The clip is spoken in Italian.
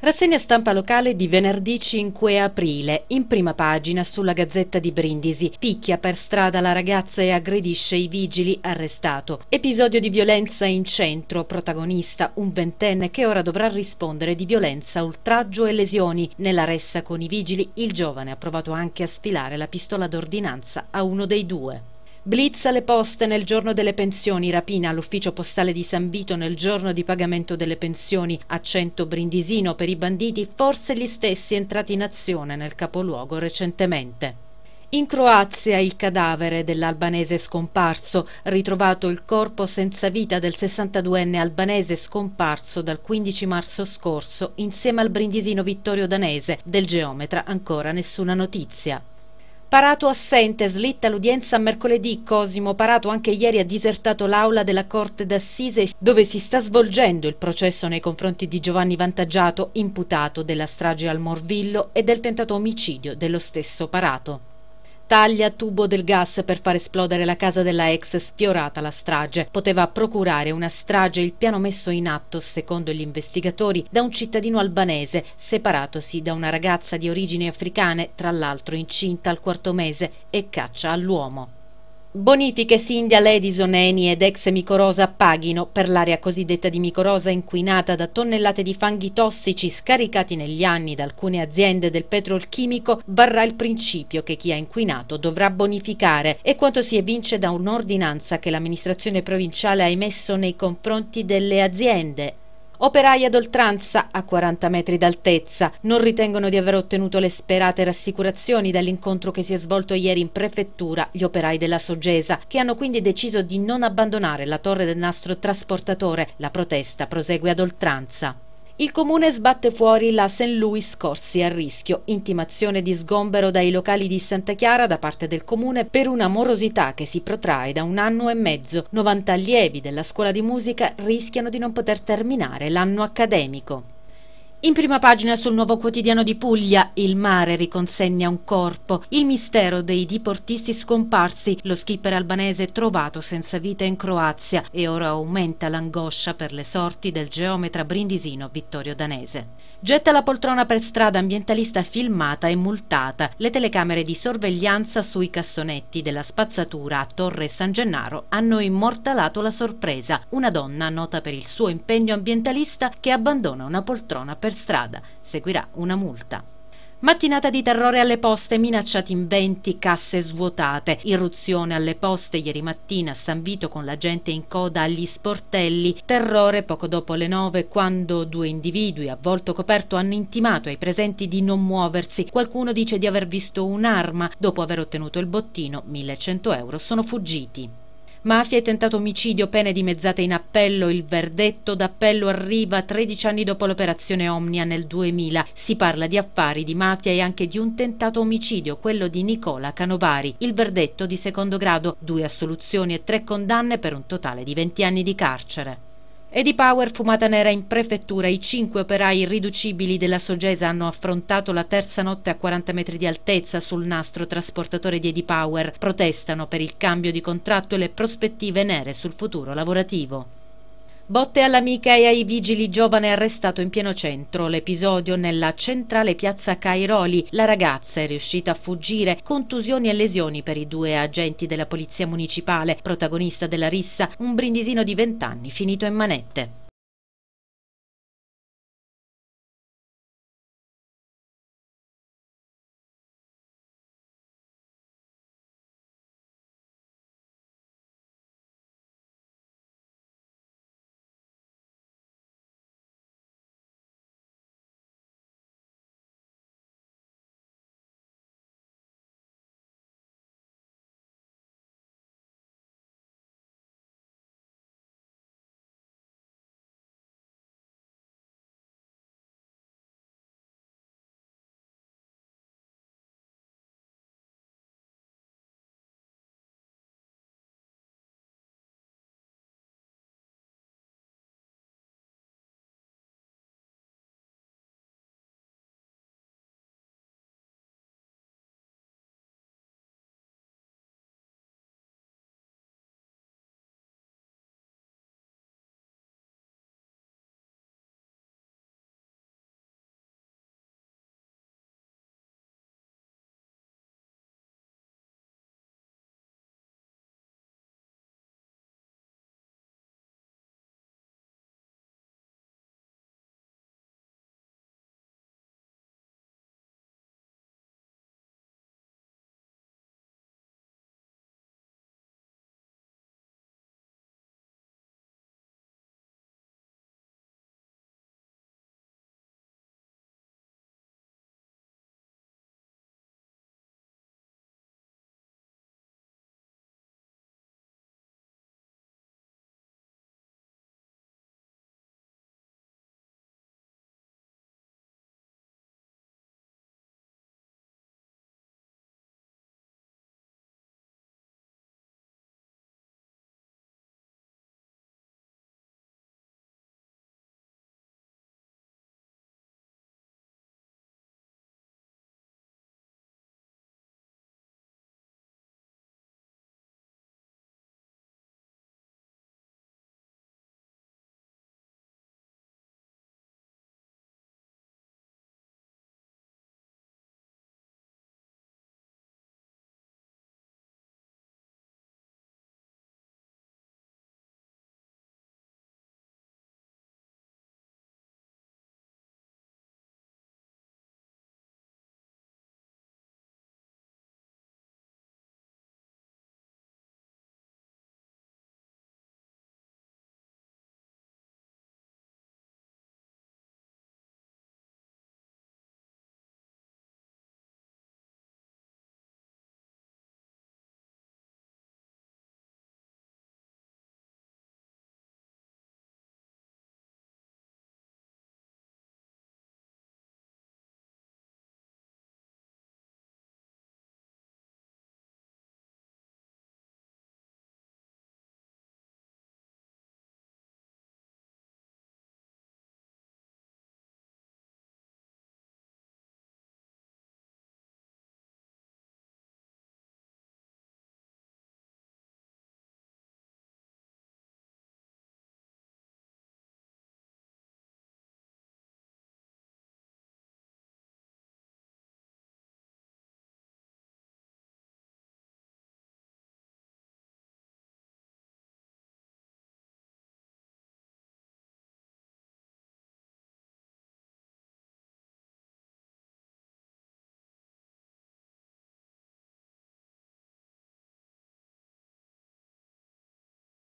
Rassegna stampa locale di venerdì 5 aprile. In prima pagina sulla Gazzetta di Brindisi. Picchia per strada la ragazza e aggredisce i vigili, arrestato. Episodio di violenza in centro. Protagonista un ventenne che ora dovrà rispondere di violenza, oltraggio e lesioni. Nella ressa con i vigili il giovane ha provato anche a sfilare la pistola d'ordinanza a uno dei due. Blitz alle poste nel giorno delle pensioni, rapina all'ufficio postale di San Vito nel giorno di pagamento delle pensioni, accento brindisino per i banditi, forse gli stessi entrati in azione nel capoluogo recentemente. In Croazia il cadavere dell'albanese scomparso, ritrovato il corpo senza vita del 62enne albanese scomparso dal 15 marzo scorso insieme al brindisino Vittorio Danese, del geometra ancora nessuna notizia. Parato assente, slitta l'udienza a mercoledì. Cosimo Parato anche ieri ha disertato l'aula della Corte d'Assise dove si sta svolgendo il processo nei confronti di Giovanni Vantaggiato, imputato della strage al Morvillo e del tentato omicidio dello stesso Parato. Taglia tubo del gas per far esplodere la casa della ex, sfiorata la strage. Poteva procurare una strage il piano messo in atto, secondo gli investigatori, da un cittadino albanese, separatosi da una ragazza di origini africane, tra l'altro incinta al quarto mese, e caccia all'uomo. Bonifiche Sindia, Ledison, Eni ed ex Micorosa paghino per l'area cosiddetta di Micorosa inquinata da tonnellate di fanghi tossici scaricati negli anni da alcune aziende del petrolchimico. Varrà il principio che chi ha inquinato dovrà bonificare, e quanto si evince da un'ordinanza che l'amministrazione provinciale ha emesso nei confronti delle aziende. Operai ad oltranza a 40 metri d'altezza non ritengono di aver ottenuto le sperate rassicurazioni dall'incontro che si è svolto ieri in prefettura gli operai della Sogesa, che hanno quindi deciso di non abbandonare la torre del nastro trasportatore. La protesta prosegue ad oltranza. Il comune sbatte fuori la St. Louis Corsi a rischio, intimazione di sgombero dai locali di Santa Chiara da parte del comune per una morosità che si protrae da 1 anno e mezzo. 90 allievi della scuola di musica rischiano di non poter terminare l'anno accademico. In prima pagina sul Nuovo Quotidiano di Puglia, il mare riconsegna un corpo, il mistero dei diportisti scomparsi, lo skipper albanese trovato senza vita in Croazia, e ora aumenta l'angoscia per le sorti del geometra brindisino Vittorio Danese. Getta la poltrona per strada, ambientalista filmata e multata. Le telecamere di sorveglianza sui cassonetti della spazzatura a Torre San Gennaro hanno immortalato la sorpresa. Una donna nota per il suo impegno ambientalista che abbandona una poltrona per strada. Seguirà una multa. Mattinata di terrore alle poste, minacciati in 20 casse svuotate. Irruzione alle poste ieri mattina a San Vito con la gente in coda agli sportelli. Terrore poco dopo le 9 quando 2 individui a volto coperto hanno intimato ai presenti di non muoversi. Qualcuno dice di aver visto un'arma. Dopo aver ottenuto il bottino, 1.100 euro, sono fuggiti. Mafia e tentato omicidio, pene dimezzate in appello. Il verdetto d'appello arriva 13 anni dopo l'operazione Omnia nel 2000. Si parla di affari, di mafia e anche di un tentato omicidio, quello di Nicola Canovari. Il verdetto di secondo grado, 2 assoluzioni e 3 condanne per un totale di 20 anni di carcere. EDIPower, fumata nera in prefettura. I 5 operai irriducibili della Sogesa hanno affrontato la terza notte a 40 metri di altezza sul nastro trasportatore di EDIPower. Protestano per il cambio di contratto e le prospettive nere sul futuro lavorativo. Botte all'amica e ai vigili, giovane arrestato in pieno centro. L'episodio nella centrale piazza Cairoli. La ragazza è riuscita a fuggire. Contusioni e lesioni per i 2 agenti della polizia municipale. Protagonista della rissa un brindisino di 20 anni finito in manette.